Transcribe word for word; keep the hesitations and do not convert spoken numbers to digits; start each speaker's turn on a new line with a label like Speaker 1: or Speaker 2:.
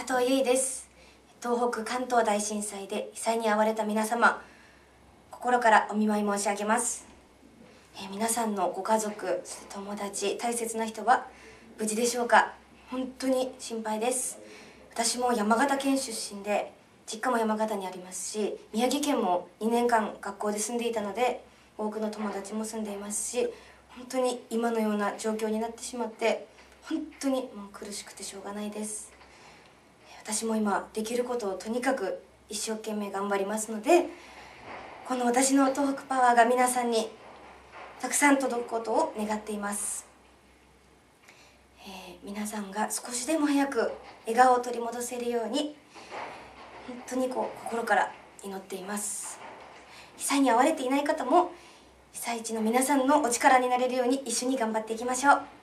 Speaker 1: 藤由衣です。東北関東大震災で被災に遭われた皆様、心からお見舞い申し上げます。えー、皆さんのご家族、そして友達、大切な人は無事でしょうか。本当に心配です。私も山形県出身で、実家も山形にありますし、宮城県もにねんかん学校で住んでいたので、多くの友達も住んでいますし、本当に今のような状況になってしまって本当にもう苦しくてしょうがないです。私も今できることをとにかく一生懸命頑張りますので、この私の東北パワーが皆さんにたくさん届くことを願っています。えー、皆さんが少しでも早く笑顔を取り戻せるように本当にこう心から祈っています。被災に遭われていない方も被災地の皆さんのお力になれるように一緒に頑張っていきましょう。